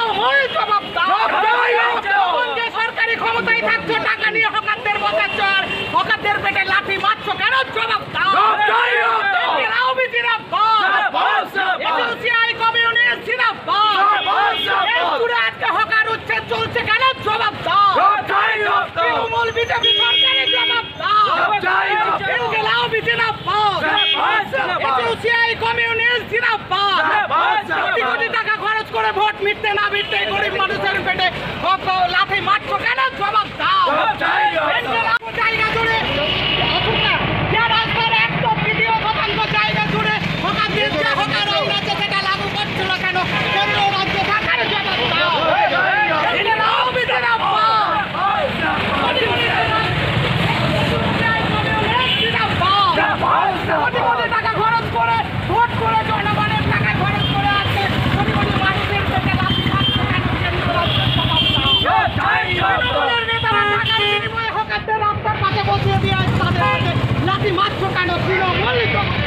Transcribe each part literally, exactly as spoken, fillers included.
তৃণমূল জবাব দাও। যে সরকারি ক্ষমতায় থাকছো টাকা নিয়ে হকারদের বসাচ্ছ আর হকারদের পেটে লাঠি মারছো কেন? জবাব দাও। হকার উচ্ছেদ চলছে কেন? জবাব দাও। তৃণমূল বিজেপি সরকারের জবাব দাও। কোটি টাকা খরচ করে ভোট মিটতে না মিটতে গরিব মানুষের পেটে লাঠি মারছো কেন? জবাব দাও। জায়গা জুড়ে রাস্তার একদম তৃতীয় শতাংশ জায়গা জুড়ে হকারদের যে হকার আইন আছে সেটা লাগু করছিল কেন? কেন্দ্র রাজ্য সরকারের জবাব দাও। কোটি কোটি টাকা খরচ করে ভোট করে জনগণের টাকা খরচ করে আছে কোটি কোটি মানুষের পেটে লাঠি মারছে কেন? কেন্দ্র রাজ্য জবাব দাও। নেতারা টাকার বিনিময়ে হকারদের রাস্তার পাশে বসিয়ে দিয়ে তাদের পেটে লাঠি মারছো কেন? তৃণমূল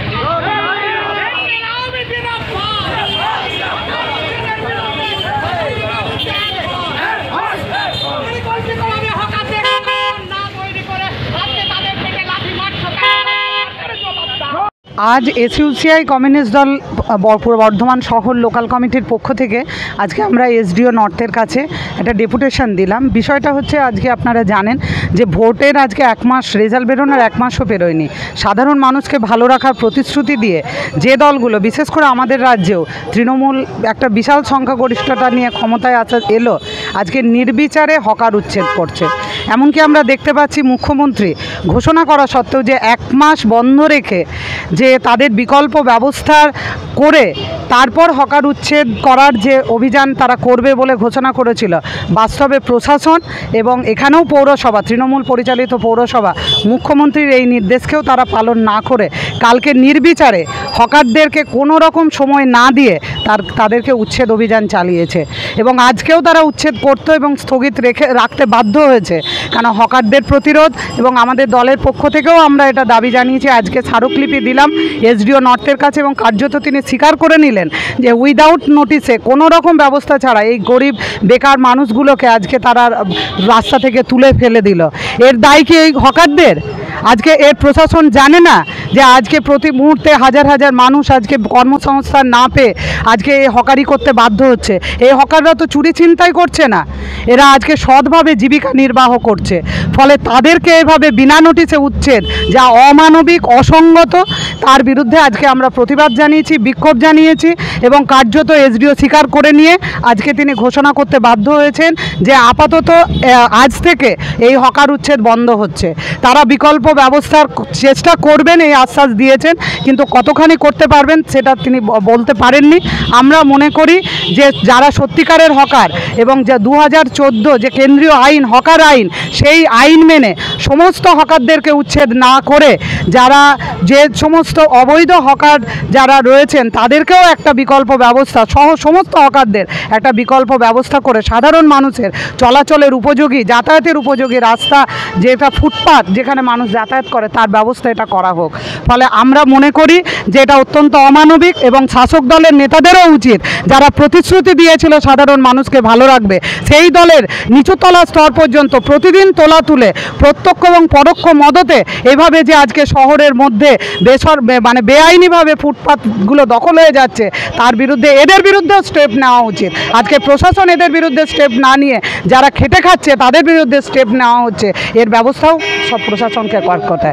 আজ এসইউসিআই কমিউনিস্ট দল বর্ধমান শহর লোকাল কমিটির পক্ষ থেকে আজকে আমরা এসডিও নর্থের কাছে একটা ডেপুটেশন দিলাম। বিষয়টা হচ্ছে আজকে আপনারা জানেন যে ভোটের আজকে এক মাস রেজাল্ট বেরোনোর এক মাসও বেরোয়নি। সাধারণ মানুষকে ভালো রাখার প্রতিশ্রুতি দিয়ে যে দলগুলো বিশেষ করে আমাদের রাজ্যেও তৃণমূল একটা বিশাল সংখ্যাগরিষ্ঠতা নিয়ে ক্ষমতায় আসা এলো আজকে নির্বিচারে হকার উচ্ছেদ করছে। এমনকি আমরা দেখতে পাচ্ছি মুখ্যমন্ত্রী ঘোষণা করা সত্ত্বেও যে এক মাস বন্ধ রেখে যে তাদের বিকল্প ব্যবস্থা করে তারপর হকার উচ্ছেদ করার যে অভিযান তারা করবে বলে ঘোষণা করেছিল, বাস্তবে প্রশাসন এবং এখানেও পৌরসভা তৃণমূল পরিচালিত পৌরসভা মুখ্যমন্ত্রীর এই নির্দেশকেও তারা পালন না করে কালকে নির্বিচারে হকারদেরকে কোনো রকম সময় না দিয়ে তার তাদেরকে উচ্ছেদ অভিযান চালিয়েছে এবং আজকেও তারা উচ্ছেদ করতে এবং স্থগিত রেখে রাখতে বাধ্য হয়েছে। কারণ হকারদের প্রতিরোধ এবং আমাদের দলের পক্ষ থেকেও আমরা এটা দাবি জানিয়েছি। আজকে স্মারকলিপি দিলাম এসডিও নর্থের কাছে এবং কার্যত তিনি স্বীকার করে নিলেন যে উইদাউট নোটিসে কোনো রকম ব্যবস্থা ছাড়া এই গরিব বেকার মানুষগুলোকে আজকে তারা রাস্তা থেকে তুলে ফেলে দিল। এর দায় কি এই হকারদের? আজকে এর প্রশাসন জানে না যে আজকে প্রতি মুহূর্তে হাজার হাজার মানুষ আজকে কর্মসংস্থান না পেয়ে আজকে এই হকারি করতে বাধ্য হচ্ছে। এই হকাররা তো চুরি ছিনতাই করছে না, এরা আজকে সৎভাবে জীবিকা নির্বাহ করছে। ফলে তাদেরকে এভাবে বিনা নোটিশে উচ্ছেদ যা অমানবিক অসঙ্গত, তার বিরুদ্ধে আজকে আমরা প্রতিবাদ জানিয়েছি, বিক্ষোভ জানিয়েছি এবং কার্যত এসডিও স্বীকার করে নিয়ে আজকে তিনি ঘোষণা করতে বাধ্য হয়েছেন যে আপাতত আজ থেকে এই হকার উচ্ছেদ বন্ধ হচ্ছে। তারা বিকল্প ব্যবস্থার চেষ্টা করবেন এই আশ্বাস দিয়েছেন, কিন্তু কতখানি করতে পারবেন সেটা তিনি বলতে পারেননি। আমরা মনে করি যে যারা সত্যিকারের হকার এবং যে দু হাজার চোদ্দো যে কেন্দ্রীয় আইন হকার আইন, সেই আইন মেনে সমস্ত হকারদেরকে উচ্ছেদ না করে যারা যে সমস্ত অবৈধ হকার যারা রয়েছেন তাদেরকেও একটা বিকল্প ব্যবস্থা সহ সমস্ত হকারদের একটা বিকল্প ব্যবস্থা করে সাধারণ মানুষের চলাচলের উপযোগী যাতায়াতের উপযোগী রাস্তা যেটা ফুটপাত যেখানে মানুষ যাতায়াত করে তার ব্যবস্থা এটা করা হোক। ফলে আমরা মনে করি যে এটা অত্যন্ত অমানবিক এবং শাসক দলের নেতাদেরও উচিত যারা প্রতিশ্রুতি দিয়েছিল সাধারণ মানুষকে ভালো রাখবে সেই দলের নিচুতলা স্তর পর্যন্ত প্রতিদিন তোলা তুলে প্রত্যক্ষ এবং পরোক্ষ মদতে এভাবে যে আজকে শহরের মধ্যে বেসর মানে বেআইনিভাবে ফুটপাতগুলো দখল হয়ে যাচ্ছে তার বিরুদ্ধে এদের বিরুদ্ধেও স্টেপ নেওয়া উচিত। আজকে প্রশাসন এদের বিরুদ্ধে স্টেপ না নিয়ে যারা খেটে খাচ্ছে তাদের বিরুদ্ধে স্টেপ নেওয়া হচ্ছে, এর ব্যবস্থাও সব প্রশাসনকে করার কথা।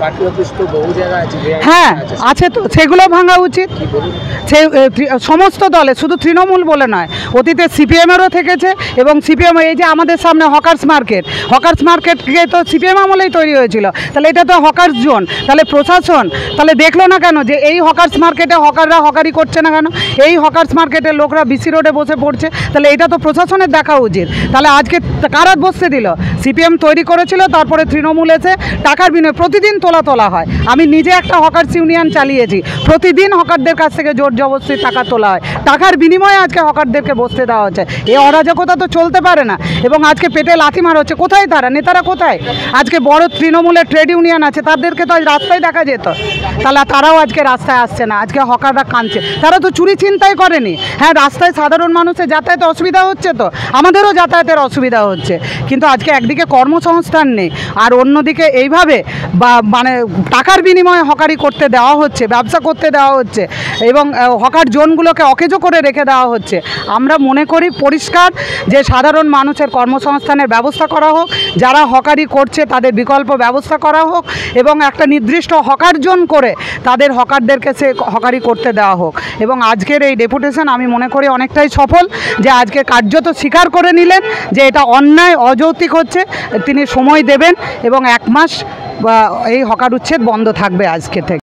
হ্যাঁ আছে তো, সেগুলো ভাঙা উচিত। সে সমস্ত দলে শুধু তৃণমূল বলে নয়, অতীতে সিপিএমেরও থেকেছে এবং সিপিএম এই যে আমাদের সামনে হকার্স মার্কেট, হকার্স মার্কেটকে তো সিপিএম আমলেই তৈরি হয়েছিল, তাহলে এটা তো হকার্স জোন। তাহলে প্রশাসন তাহলে দেখলো না কেন যে এই হকার্স মার্কেটে হকাররা হকারি করছে না কেন? এই হকার্স মার্কেটের লোকরা বিসি রোডে বসে পড়ছে, তাহলে এটা তো প্রশাসনের দেখা উচিত। তাহলে আজকে কারা বসতে দিল? সিপিএম তৈরি করেছিল, তারপরে তৃণমূল এসে টাকা টাকার বিনিময়ে প্রতিদিন তোলা তোলা হয়। আমি নিজে একটা হকার্স ইউনিয়ন চালিয়েছি, প্রতিদিন হকারদের কাছ থেকে জোর জবরদস্তি টাকা তোলা হয়, টাকার বিনিময়ে আজকে হকারদেরকে বসতে দেওয়া হচ্ছে। এই অরাজকতা তো চলতে পারে না। এবং আজকে পেটে লাথি মারা হচ্ছে, কোথায় তারা নেতারা কোথায়? আজকে বড় তৃণমূলের ট্রেড ইউনিয়ন আছে, তাদেরকে তো আজ রাস্তায় দেখা যেত, তাহলে তারাও আজকে রাস্তায় আসছে না। আজকে হকাররা কাঁদছে, তারা তো চুরি ছিনতাই করেনি। হ্যাঁ, রাস্তায় সাধারণ মানুষের যাতায়াতে অসুবিধা হচ্ছে, তো আমাদেরও যাতায়াতের অসুবিধা হচ্ছে, কিন্তু আজকে একদিকে কর্মসংস্থান নেই, আর অন্যদিকে এইভাবে বা মানে টাকার বিনিময়ে হকারি করতে দেওয়া হচ্ছে, ব্যবসা করতে দেওয়া হচ্ছে, এবং হকার জোনগুলোকে অকেজো করে রেখে দেওয়া হচ্ছে। আমরা মনে করি পরিষ্কার যে সাধারণ মানুষের কর্মসংস্থানের ব্যবস্থা করা হোক, যারা হকারি করছে তাদের বিকল্প ব্যবস্থা করা হোক, এবং একটা নির্দিষ্ট হকার জোন করে তাদের হকারদেরকে সে হকারি করতে দেওয়া হোক। এবং আজকের এই ডেপুটেশন আমি মনে করি অনেকটাই সফল, যে আজকে কার্যত স্বীকার করে নিলেন যে এটা অন্যায় অযৌক্তিক হচ্ছে, তিনি সময় দেবেন এবং এক মাস এই হকার উচ্ছেদ বন্ধ থাকবে আজকে থেকে।